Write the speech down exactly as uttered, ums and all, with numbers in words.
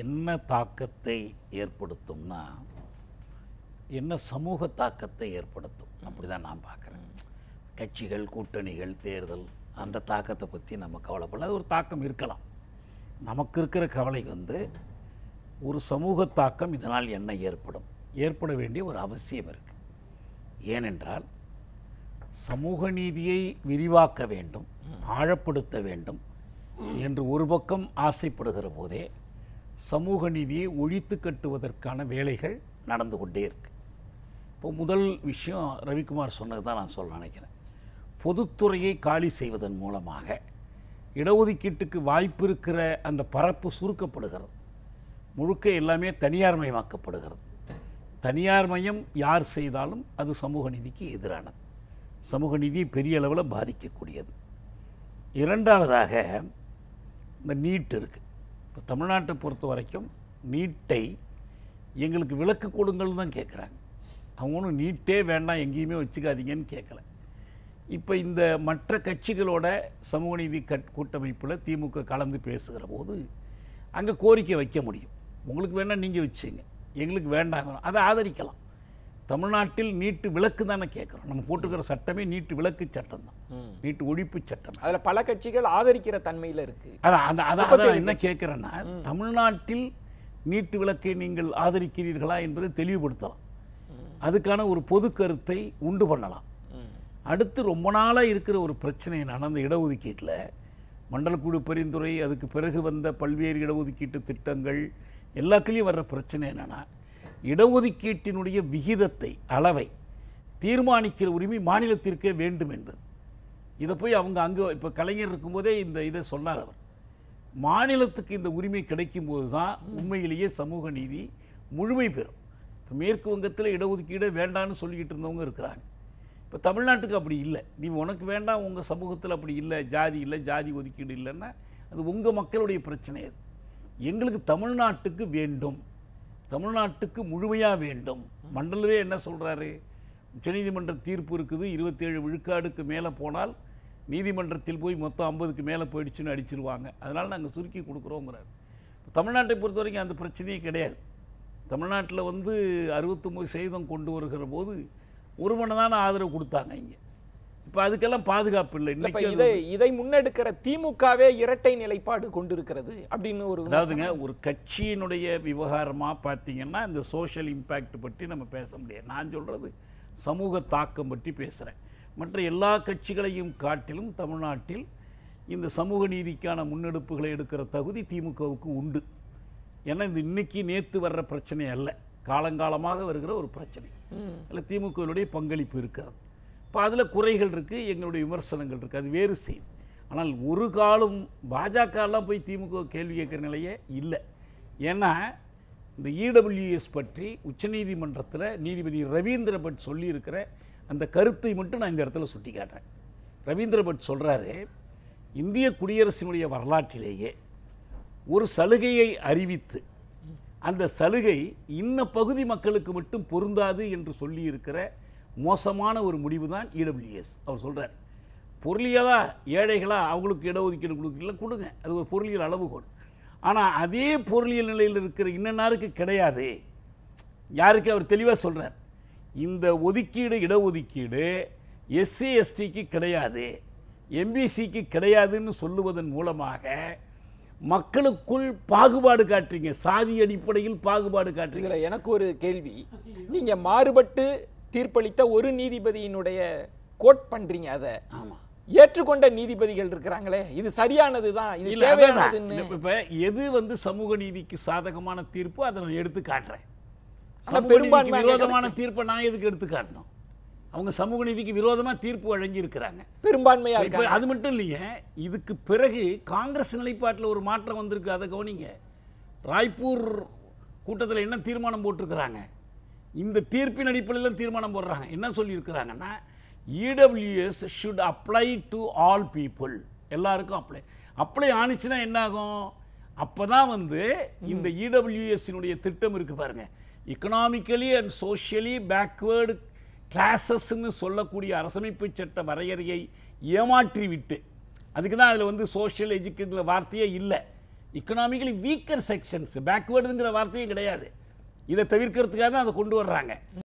என்ன தாக்கத்தை ஏற்படுத்தும்னா என்ன சமூக தாக்கத்தை ஏற்படுத்தும் அப்படி தான் நான் பார்க்குறேன். கட்சிகள், கூட்டணிகள், தேர்தல் அந்த தாக்கத்தை பற்றி நம்ம கவலைப்படல. அது ஒரு தாக்கம் இருக்கலாம். நமக்கு இருக்கிற கவலை வந்து ஒரு சமூக தாக்கம் இதனால் என்ன ஏற்படும், ஏற்பட வேண்டிய ஒரு அவசியம் இருக்குது. ஏனென்றால் சமூக நீதியை விரிவாக்க வேண்டும், ஆழப்படுத்த வேண்டும் என்று ஒரு பக்கம் ஆசைப்படுகிற போதே சமூக நீதியை ஒழித்து கட்டுவதற்கான வேலைகள் நடந்து கொண்டே இருக்கு. இப்போ முதல் விஷயம் ரவிக்குமார் சொன்னது தான் நான் சொல்ல நினைக்கிறேன். பொதுத்துறையை காலி செய்வதன் மூலமாக இடஒதுக்கீட்டுக்கு வாய்ப்பு இருக்கிற அந்த பரப்பு சுருக்கப்படுகிறது. முழுக்க எல்லாமே தனியார் மயமாக்கப்படுகிறது. தனியார் மயம் யார் செய்தாலும் அது சமூக நீதிக்கு எதிரானது, சமூக நீதியை பெரிய அளவில் பாதிக்கக்கூடியது. இரண்டாவதாக இந்த நீட் இருக்குது. இப்போ தமிழ்நாட்டை பொறுத்த வரைக்கும் நீட்டை எங்களுக்கு விலக்கு கொடுங்கள் தான் கேட்குறாங்க. அவங்க ஒன்றும் நீட்டே வேண்டாம் எங்கேயுமே வச்சுக்காதீங்கன்னு கேட்கல. இப்போ இந்த மற்ற கட்சிகளோட சமூக நீதி கட் கூட்டமைப்பில் திமுக கலந்து பேசுகிற போது அங்கே கோரிக்கை வைக்க முடியும். உங்களுக்கு வேணால் நீங்கள் வச்சுங்க, எங்களுக்கு வேண்டாங்க, அதை ஆதரிக்கலாம். தமிழ்நாட்டில் நீட்டு விலக்கு தானே கேட்குறோம். நம்ம போட்டுக்கிற சட்டமே நீட்டு விலக்கு சட்டம் தான், நீட்டு ஒழிப்பு சட்டம். அதில் பல கட்சிகள் ஆதரிக்கிற தன்மையில் இருக்குது. அதான் அந்த அதான் என்ன கேட்குறேன்னா, தமிழ்நாட்டில் நீட்டு விலக்கை நீங்கள் ஆதரிக்கிறீர்களா என்பதை தெளிவுபடுத்தலாம். அதுக்கான ஒரு பொது கருத்தை உண்டு பண்ணலாம். அடுத்து ரொம்ப நாளாக இருக்கிற ஒரு பிரச்சனை நடந்த இடஒதுக்கீட்டில் மண்டலக்குழு பரிந்துரை, அதுக்கு பிறகு வந்த பல்வேறு இடஒதுக்கீட்டு திட்டங்கள் எல்லாத்துலேயும் வர்ற பிரச்சனை என்னென்னா, இடஒதுக்கீட்டினுடைய விகிதத்தை, அளவை தீர்மானிக்கிற உரிமை மாநிலத்திற்கே வேண்டும் என்பது. இதை போய் அவங்க அங்கே இப்போ கலைஞர் இருக்கும்போதே இந்த இதை சொன்னார் அவர். மாநிலத்துக்கு இந்த உரிமை கிடைக்கும்போது தான் உண்மையிலேயே சமூக நீதி முழுமை பெறும். இப்போ மேற்கு வங்கத்தில் இடஒதுக்கீடு வேண்டான்னு சொல்லிக்கிட்டு இருந்தவங்க இருக்கிறாங்க. இப்போ தமிழ்நாட்டுக்கு அப்படி இல்லை. நீ உனக்கு வேண்டாம், உங்கள் சமூகத்தில் அப்படி இல்லை, ஜாதி இல்லை, ஜாதி ஒதுக்கீடு இல்லைன்னா அது உங்கள் மக்களுடைய பிரச்சனை. அது எங்களுக்கு தமிழ்நாட்டுக்கு வேண்டும், தமிழ்நாட்டுக்கு முழுமையாக வேண்டும். மண்டலவே என்ன சொல்கிறாரு, உச்சநீதிமன்ற தீர்ப்பு இருக்குது, இருபத்தேழு விழுக்காடுக்கு மேலே போனால் நீதிமன்றத்தில் போய் மொத்தம் ஐம்பதுக்கு மேலே போயிடுச்சுன்னு அடிச்சிருவாங்க, அதனால் நாங்கள் சுருக்கி கொடுக்குறோங்கிறார். தமிழ்நாட்டை பொறுத்த வரைக்கும் அந்த பிரச்சனையே கிடையாது. தமிழ்நாட்டில் வந்து அறுபத்தொம்பது சதவீதம் கொண்டு வருகிற போது ஒரு மனதான ஆதரவு கொடுத்தாங்க இங்கே. இப்போ அதுக்கெல்லாம் பாதுகாப்பு இல்லை. இன்னைக்கு இதை இதை முன்னெடுக்கிற திமுகவே இரட்டை நிலைப்பாடு கொண்டிருக்கிறது அப்படின்னு ஒரு, அதாவதுங்க, ஒரு கட்சியினுடைய விவகாரமாக பார்த்தீங்கன்னா இந்த சோஷியல் இம்பேக்ட் பற்றி நம்ம பேச முடியாது. நான் சொல்கிறது சமூக தாக்கம் பற்றி பேசுகிறேன். மற்ற எல்லா கட்சிகளையும் காட்டிலும் தமிழ்நாட்டில் இந்த சமூக நீதிக்கான முன்னெடுப்புகளை எடுக்கிற தகுதி திமுகவுக்கு உண்டு. ஏன்னா இது இன்னைக்கு நேற்று வர்ற பிரச்சனை அல்ல, காலங்காலமாக வருகிற ஒரு பிரச்சனை. அதில் திமுகவுடைய பங்களிப்பு இருக்கிறது. இப்போ அதில் குறைகள் இருக்குது, எங்களுடைய விமர்சனங்கள் இருக்குது, அது வேறு செய்தி. ஆனால் ஒரு காலம் பாஜகலாம் போய் திமுக கேள்வி கேட்குற நிலையே இல்லை. ஏன்னா இந்த இடபிள்யூஎஸ் பற்றி உச்சநீதிமன்றத்தில் நீதிபதி ரவீந்திர பட் சொல்லியிருக்கிற அந்த கருத்தை மட்டும் நான் இந்த இடத்துல சுட்டி காட்டுறேன். ரவீந்திர பட் சொல்கிறாரு, இந்திய குடியரசினுடைய வரலாற்றிலேயே ஒரு சலுகையை அறிவித்து அந்த சலுகை இன்ன பகுதி மக்களுக்கு மட்டும் பொருந்தாது என்று சொல்லியிருக்கிற மோசமான ஒரு முடிவு தான் இடபிள்யூஎஸ். அவர் சொல்கிறார், பொருளியலா ஏழைகளா அவங்களுக்கு இடஒதுக்கீடு கொடுக்கல கொடுங்க, அது ஒரு பொருளியல் அளவுகோல். ஆனால் அதே பொருளியல் நிலையில் இருக்கிற இன்னன்னாருக்கு கிடையாது. யாருக்கு அவர் தெளிவாக சொல்கிறார், இந்த ஒதுக்கீடு இடஒதுக்கீடு எஸ்சி எஸ்டிக்கு கிடையாது, எம்பிசிக்கு கிடையாதுன்னு சொல்லுவதன் மூலமாக மக்களுக்குள் பாகுபாடு காட்டுறீங்க, சாதி அடிப்படையில் பாகுபாடு காட்டுறீங்க. எனக்கு ஒரு கேள்வி, நீங்க மாறுபட்டு தீர்ப்பளித்த ஒரு நீதிபதியினுடைய கோட் பண்றீங்க, அதை ஏற்றுக்கொண்ட நீதிபதிகள் இருக்கிறாங்களே, இது சரியானது தான், இது தேவையானதுன்னு. இப்ப எது வந்து சமூக நீதிக்கு சாதகமான தீர்ப்பு அதை நான் எடுத்து காட்டுறேன். பெரும்பான்மை விரோதமான தீர்ப்பை நான் எதுக்கு எடுத்து காட்டணும்? அவங்க சமூக நீதிக்கு விரோதமாக தீர்ப்பு வழங்கி இருக்கிறாங்க, பெரும்பான்மையா. அது மட்டும் இல்லைங்க, இதுக்கு பிறகு காங்கிரஸ் நிலைப்பாட்டில் ஒரு மாற்றம் வந்திருக்கு, அதை கவனிங்க. ராய்ப்பூர் கூட்டத்தில் என்ன தீர்மானம் போட்டிருக்கிறாங்க, இந்த தீர்ப்பின் அடிப்படையில் தீர்மானம் போடுறாங்க. என்ன சொல்லியிருக்கிறாங்கன்னா, EWS should apply to all people, எல்லாருக்கும் அப்ளை அப்ளை ஆனிச்சுன்னா என்ன ஆகும், அப்போ தான் வந்து இந்த இடபிள்யூஎஸ்னுடைய திட்டம் இருக்குது பாருங்க, எக்கனாமிக்கலி அண்ட் சோஷியலி பேக்வேர்டு கிளாஸஸ்ன்னு சொல்லக்கூடிய அரசமைப்பு சட்ட வரையறையை ஏமாற்றி விட்டு, அதுக்கு தான் அதில் வந்து சோஷியல் எஜுகேஷன் வார்த்தையே இல்லை, இக்கனாமிக்கலி வீக்கர் செக்ஷன்ஸ், பேக்வேர்டுங்கிற வார்த்தையும் கிடையாது. இதை தவிர்க்கிறதுக்காக தான் அதை கொண்டு வர்றாங்க.